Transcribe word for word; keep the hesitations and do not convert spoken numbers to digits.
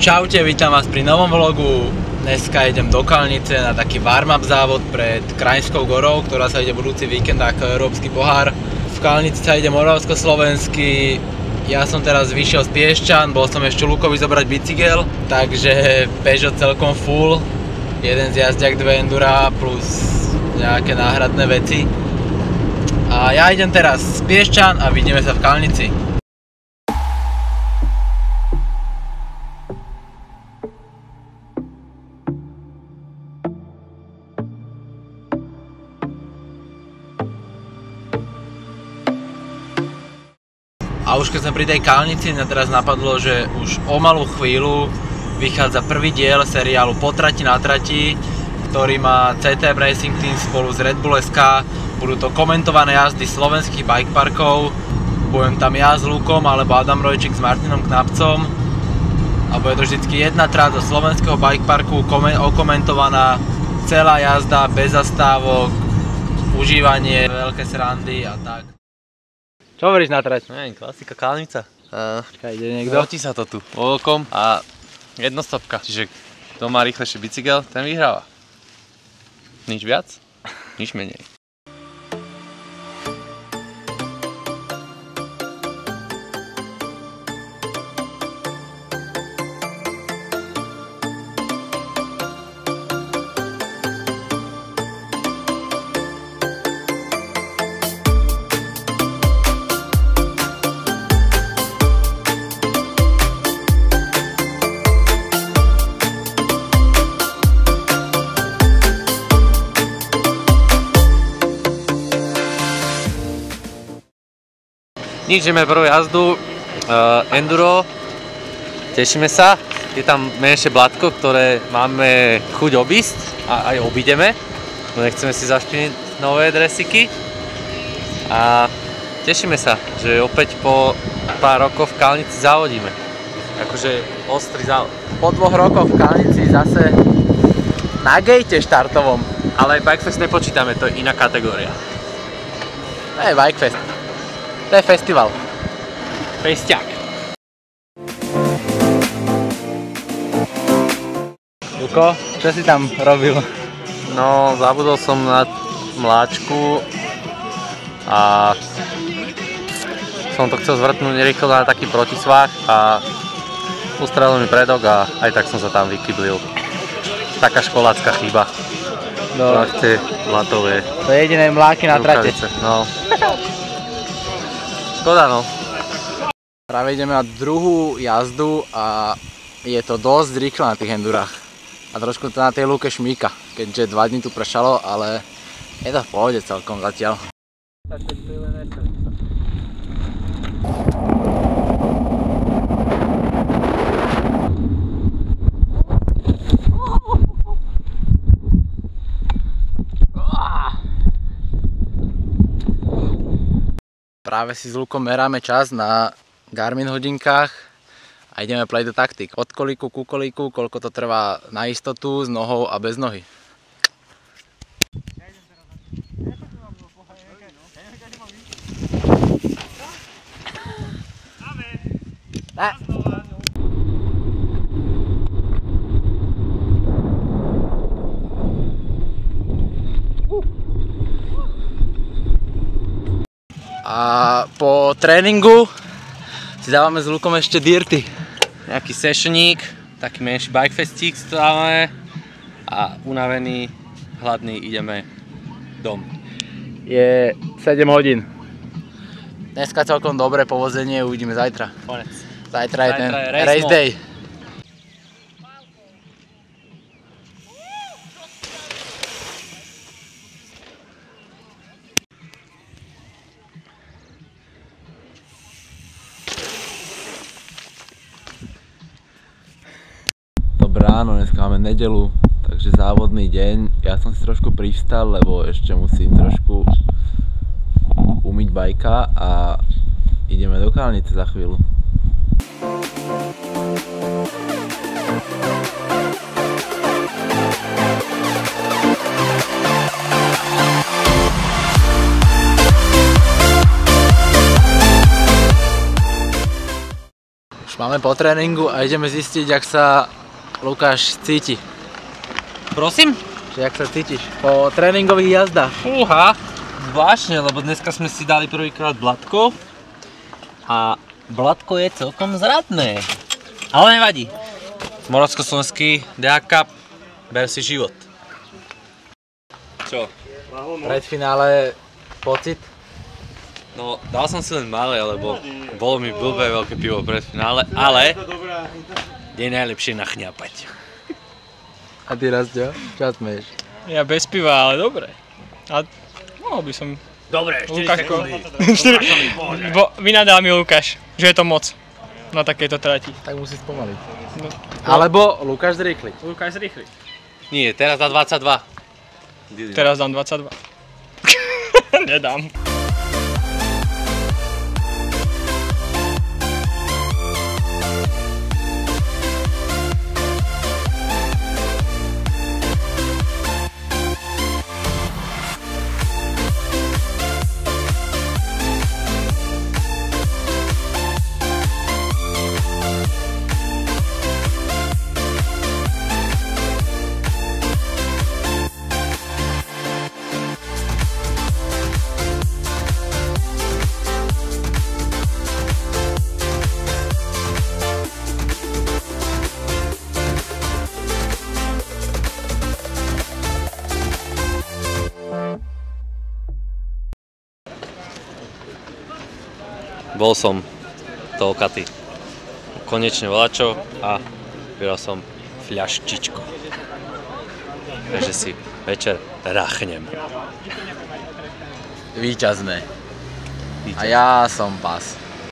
Čaute, vítam vás pri novom vlogu. Dneska idem do Kalnice na taký warm-up závod pred Krajinskou gorou, ktorá sa ide budúci víkend ako Európsky pohár. V Kalnici sa ide moravsko-slovensky. Ja som teraz vyšiel z Piešťan, bol som ešte Lukovi zobrať bicykel, takže Peugeot celkom full. Jeden zjazdiak, dve endura plus nejaké náhradné veci. A ja idem teraz z Piešťan a vidíme sa v Kalnici. A už keď sme pri tej Kalnici, mňa teraz napadlo, že už o malú chvíľu vychádza prvý diel seriálu Po trati na trati, ktorý má cé té em Racing Team spolu s Red Bull es ká. Budú to komentované jazdy slovenských bikeparkov. Budem tam ja s Lukom alebo Adam Rojčík s Martinom Knapcom. A bude to vždycky jedna trať do slovenského bikeparku, okomentovaná celá jazda, bez zastávok, užívanie, veľké srandy a tak. Čo hovoríš na trať? Neviem, klasika Kalnica. Čakaj, ide niekto? Vrotí sa to tu voľkom a jednostopka. Čiže kto má rýchlejší bicykel, ten vyhráva. Nič viac, nič menej. Nič, ideme prvú jazdu, uh, enduro, tešíme sa, je tam menšie blatko, ktoré máme chuť obísť a aj obídeme, no nechceme si zašpiniť nové dresiky a tešíme sa, že opäť po pár rokoch v Kalnici závodíme, akože ostrý závod. Po dvoch rokoch v Kalnici zase na gate štartovom. Ale Bikefest nepočítame, to je iná kategória. To je Bikefest. To je festival. Festiak. Luko, čo si tam robil? No, zabudol som na mláčku a som to chcel zvrtnúť rýchlo na taký protisvah a ustrelil mi predok a aj tak som sa tam vykyblil. Taká školácka chyba. No. Ľahké, mlatové. To je jediné mláky na trate. No. Škoda, no. Práve ideme na druhú jazdu a je to dosť rýchlo na tých endurách. A trošku to na tej lúke šmíka, keďže dva dní tu pršalo, ale je to v pohode celkom zatiaľ. Práve si s Lukom meráme čas na Garmin hodinkách a ideme play the tactic. Od kolíku ku kolíku, koľko to trvá na istotu, s nohou a bez nohy. A po tréningu si dávame s Lukom ešte dirty. Nejaký sessioník, taký menší bikefestík si to dáme a unavený, hladný ideme dom. Je sedem hodín. Dneska celkom dobré povozenie, uvidíme zajtra. Konec. Zajtra je ten Zajtra je race day. Dobré ráno, dneska máme nedeľu, takže závodný deň. Ja som si trošku privstal, lebo ešte musím trošku umyť bajka a ideme do Kalnice za chvíľu. Už máme po tréningu a ideme zistiť, jak sa Lukáš cíti. Prosím? Že jak sa cítiš po tréningových jazdách? Fúha, zvláštne, lebo dneska sme si dali prvýkrát blatko a blatko je celkom zradné. Ale nevadí. Moravsko-slovenský dé á Cup, ber si život. Čo? Predfinále pocit? No, dal som si len malé, lebo bolo mi blbé veľké pivo pred finále, ale je najlepšie nachňapať. A ty, Rastio, čo smeješ? Ja bez piva, ale dobre. A mohol by som... Dobre, štyri Lukáško. sekundy. Bo vynadal mi Lukáš, že je to moc na takejto trati. Tak musí spomaliť. No. Alebo Lukáš zrýchliť. Lukáš zrýchli. Nie, teraz dá dvadsaťdva. Teraz dám dvadsaťdva. Nedám. Bol som toľkatý. Konečne volačo a vybral som fľaštičko. Takže si večer ráchnem. Víťazné. A ja som pas.